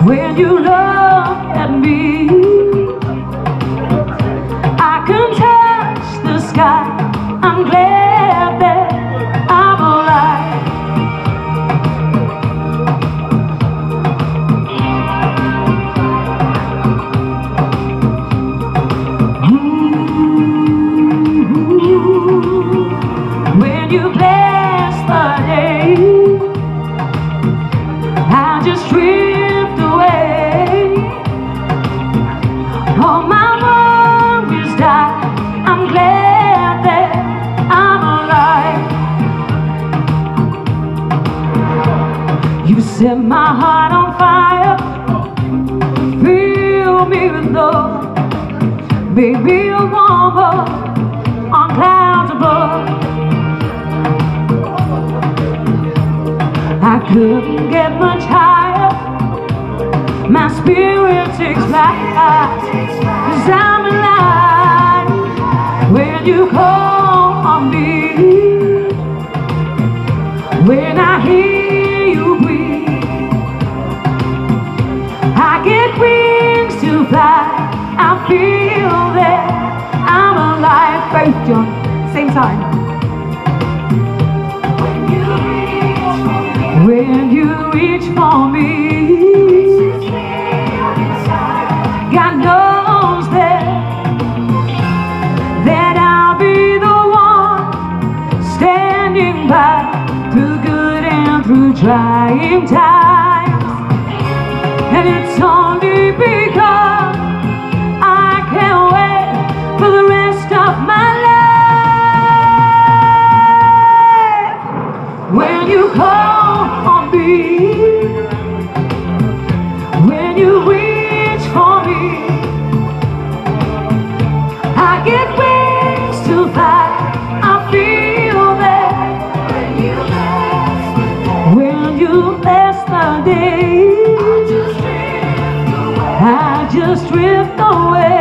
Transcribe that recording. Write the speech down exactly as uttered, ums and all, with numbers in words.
when you look at me. I can touch the sky. I'm glad that I'm alive. Mm-hmm. When you bless the day, I just drift away. All my worries die. I'm glad that I'm alive. You set my heart on fire, fill me with love, make me a woman on clouds above. I couldn't get much higher, my spirit takes flight, 'cause I'm alive. When you call on me, when I hear you breathe, I get wings to fly. I feel that I'm alive. Both John, same time. When you reach for me, God knows that that I'll be the one standing by through good and through trying times. And it's only because I can't wait for the rest of my life. When you call on me, when you reach for me, I get wings to fly. I feel that when you bless the day, when you bless the day, I just drift away. I just drift away.